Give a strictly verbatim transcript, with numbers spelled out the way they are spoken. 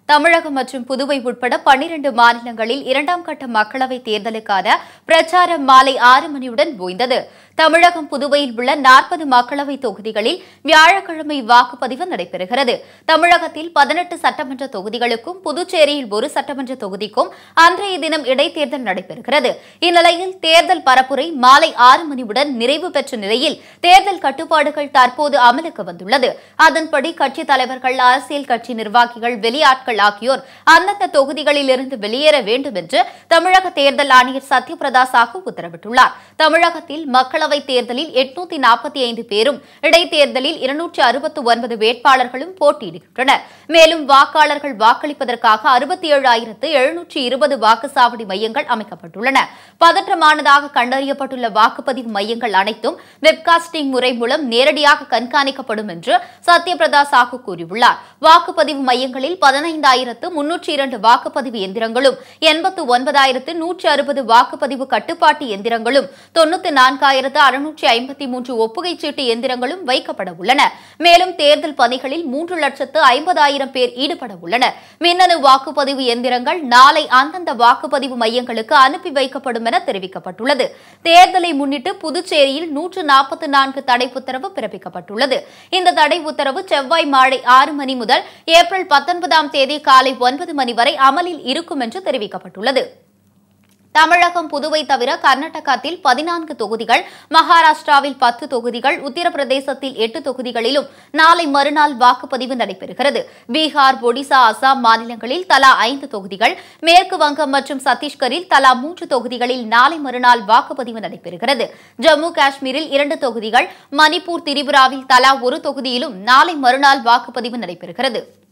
தமிழகம் மற்றும் புதுவை உட்பட பன்னிரண்டு மாநிலங்களில் இரண்டாம் கட்ட மக்களவைத் தேர்தலுக்கான பிரச்சாரம் மாலை ஆறு மணியுடன் ஓய்ந்தது. தமிழகம் புதுவையில் உள்ள நாற்பது மக்களவைத் தொகுதிகளில் வியாழக்கிழமை வாக்குப்பதிவு நடைபெறுகிறது. தமிழகத்தில் பதினெட்டு சட்டமன்ற தொகுதிகளுக்கும் புதுச்சேரியில் ஒரு சட்டமன்ற தொகுதிக்கும் அன்றைய தினம் இடைத்தேர்தல் நடைபெறுகிறது. இந்நிலையில் தேர்தல் பரப்புரை மாலை ஆறு மணியுடன் நிறைவு பெற்ற நிலையில் தேர்தல் கட்டுப்பாடுகள் தற்போது அமலுக்கு வந்துள்ளது. அதன்படி கட்சித் தலைவர்கள், அரசியல் கட்சி நிர்வாகிகள், வெளியாட்கள் ஆகியோர் அந்தந்த தொகுதிகளில் இருந்து வெளியேற வேண்டும் என்று தமிழக தேர்தல் ஆணையர் சத்யபிரதா சாஹூ உத்தரவிட்டுள்ளார். தமிழகத்தில் மக்களவைத் தேர்தலில் எட்நூத்தி நாற்பத்தி ஐந்து பேரும், இடைத்தேர்தலில் இருநூற்று அறுபத்தி ஒன்பது வேட்பாளர்களும் போட்டியிடுகின்றனர். மேலும் வாக்காளர்கள் வாக்களிப்பதற்காக அறுபத்தி ஏழு ஆயிரத்து எழுநூற்று இருபது வாக்குச்சாவடி மையங்கள் அமைக்கப்பட்டுள்ளன. பதற்றமானதாக கண்டறியப்பட்டுள்ள வாக்குப்பதிவு மையங்கள் அனைத்தும் வெப்காஸ்டிங் முறை மூலம் நேரடியாக கண்காணிக்கப்படும் என்று சத்யபிரதா சாஹூ கூறியுள்ளார். வாக்குப்பதிவு மையங்களில் பதினைந்தாயிரத்து முன்னூற்று இரண்டு வாக்குப்பதிவு எந்திரங்களும், எண்பத்து ஒன்பதாயிரத்து நூற்று அறுபது வாக்குப்பதிவு கட்டுப்பாட்டு எந்திரங்களும், தொன்னூற்று நான்காயிரத்து அறுநூற்று ஐம்பத்தி மூன்று ஒப்புகைச் சீட்டு எந்திரங்களும் வைக்கப்பட உள்ளன. மேலும் தேர்தல் பணிகளில் மூன்று லட்சத்து ஐம்பதாயிரம் பேர் ஈடுபட உள்ளனர். மின்னணு வாக்குப்பதிவு எந்திரங்கள் நாளை அந்தந்த வாக்குப்பதிவு மையங்களுக்கு அனுப்பி வைக்கப்படும் என தெரிவிக்கப்பட்டுள்ளது. தேர்தலை முன்னிட்டு புதுச்சேரியில் நூற்று நாற்பத்தி நான்கு தடை உத்தரவு பிறப்பிக்கப்பட்டுள்ளது. இந்த தடை உத்தரவு செவ்வாய் மாலை ஆறு மணி முதல் ஏப்ரல் பத்தொன்பதாம் தேதி காலை ஒன்பது மணி வரை அமலில் இருக்கும் என்று தெரிவிக்கப்பட்டுள்ளது. தமிழகம், புதுவை தவிர கர்நாடகத்தில் பதினான்கு தொகுதிகள், மகாராஷ்டிராவில் பத்து தொகுதிகள், உத்தரப்பிரதேசத்தில் எட்டு தொகுதிகளிலும் நாளை மறுநாள் வாக்குப்பதிவு நடைபெறுகிறது. பீகார், ஒடிசா, அசாம் மாநிலங்களில் தலா ஐந்து தொகுதிகள், மேற்கு வங்கம் மற்றும் சத்தீஸ்கரில் தலா மூன்று தொகுதிகளில் நாளை மறுநாள் வாக்குப்பதிவு நடைபெறுகிறது. ஜம்மு காஷ்மீரில் இரண்டு தொகுதிகள், மணிப்பூர், திரிபுராவில் தலா ஒரு தொகுதியிலும் நாளை மறுநாள் வாக்குப்பதிவு நடைபெறுகிறது.